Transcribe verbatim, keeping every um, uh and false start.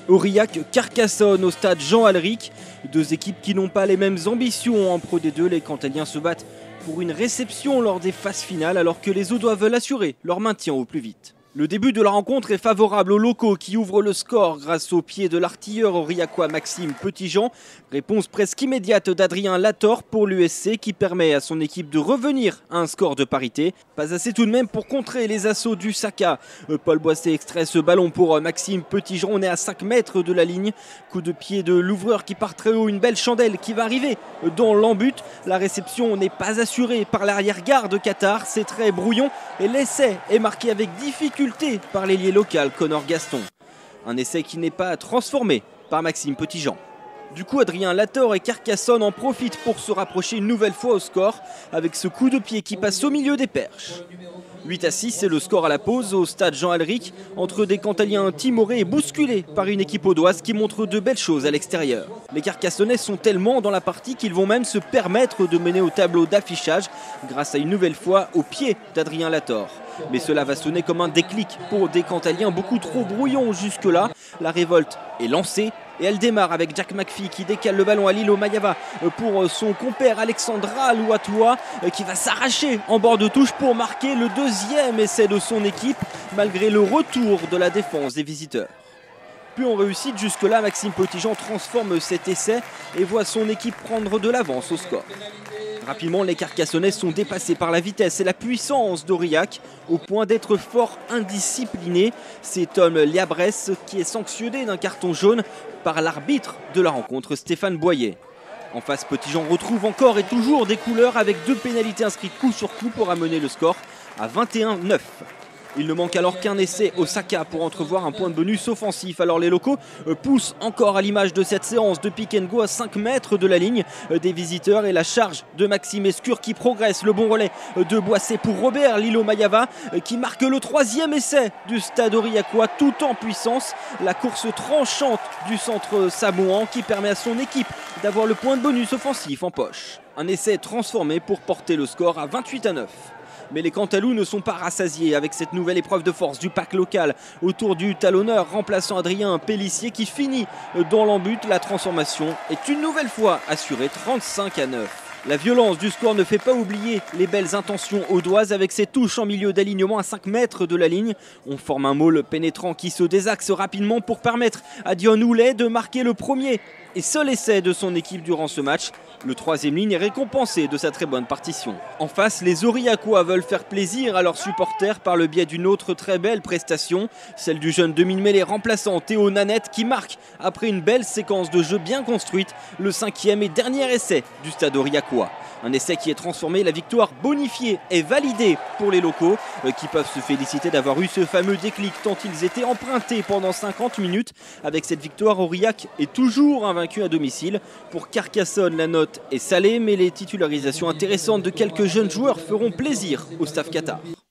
Aurillac-Carcassonne au stade Jean-Alric. Deux équipes qui n'ont pas les mêmes ambitions en Pro D deux. Les Cantaliens se battent pour une réception lors des phases finales alors que les Audois veulent assurer leur maintien au plus vite. Le début de la rencontre est favorable aux locaux qui ouvrent le score grâce au pied de l'artilleur aurillacois Maxime Petitjean. Réponse presque immédiate d'Adrien Lator pour l'U S C qui permet à son équipe de revenir à un score de parité. Pas assez tout de même pour contrer les assauts du Saka. Paul Boissé extrait ce ballon pour Maxime Petitjean. On est à cinq mètres de la ligne. Coup de pied de l'ouvreur qui part très haut. Une belle chandelle qui va arriver dans l'embut. La réception n'est pas assurée par l'arrière-garde Qatar. C'est très brouillon et l'essai est marqué avec difficulté par l'ailier local Connor Gaston. Un essai qui n'est pas transformé par Maxime Petitjean. Du coup, Adrien Lator et Carcassonne en profitent pour se rapprocher une nouvelle fois au score avec ce coup de pied qui passe au milieu des perches. huit à six, c'est le score à la pause au stade Jean-Alric entre des Cantaliens timorés et bousculés par une équipe audoise qui montre de belles choses à l'extérieur. Les Carcassonnais sont tellement dans la partie qu'ils vont même se permettre de mener au tableau d'affichage grâce à une nouvelle fois au pied d'Adrien Lator. Mais cela va sonner comme un déclic pour des Cantaliens beaucoup trop brouillons jusque-là. La révolte est lancée et elle démarre avec Jack McPhee qui décale le ballon à Lilo Mayava pour son compère Alexandra Louatoua qui va s'arracher en bord de touche pour marquer le deuxième essai de son équipe malgré le retour de la défense des visiteurs. Puis en réussite jusque-là, Maxime Petitjean transforme cet essai et voit son équipe prendre de l'avance au score. Rapidement, les Carcassonnais sont dépassés par la vitesse et la puissance d'Aurillac au point d'être fort indisciplinés. C'est Tom Liabresse qui est sanctionné d'un carton jaune par l'arbitre de la rencontre, Stéphane Boyer. En face, Petitjean retrouve encore et toujours des couleurs avec deux pénalités inscrites coup sur coup pour amener le score à vingt et un neuf. Il ne manque alors qu'un essai au Saka pour entrevoir un point de bonus offensif. Alors les locaux poussent encore à l'image de cette séance de pick and go à cinq mètres de la ligne des visiteurs et la charge de Maxime Escure qui progresse. Le bon relais de Boissé pour Robert Lilo Mayava qui marque le troisième essai du stade aurillacois tout en puissance. La course tranchante du centre samoan qui permet à son équipe d'avoir le point de bonus offensif en poche. Un essai transformé pour porter le score à vingt-huit à neuf. Mais les Cantalous ne sont pas rassasiés avec cette nouvelle épreuve de force du pack local autour du talonneur remplaçant Adrien Pellissier qui finit dans l'embut. La transformation est une nouvelle fois assurée trente-cinq à neuf. La violence du score ne fait pas oublier les belles intentions audoises avec ses touches en milieu d'alignement à cinq mètres de la ligne. On forme un môle pénétrant qui se désaxe rapidement pour permettre à Dion Houlet de marquer le premier et seul essai de son équipe durant ce match. Le troisième ligne est récompensé de sa très bonne partition. En face, les Aurillacois veulent faire plaisir à leurs supporters par le biais d'une autre très belle prestation, celle du jeune demi-mêlée remplaçant Théo Nanette qui marque, après une belle séquence de jeu bien construite, le cinquième et dernier essai du stade aurillacois. Un essai qui est transformé, la victoire bonifiée et validée pour les locaux euh, qui peuvent se féliciter d'avoir eu ce fameux déclic tant ils étaient empruntés pendant cinquante minutes. Avec cette victoire, Aurillac est toujours invaincu à domicile. Pour Carcassonne, la note est salée, mais les titularisations intéressantes de quelques jeunes joueurs feront plaisir au staff Qatar.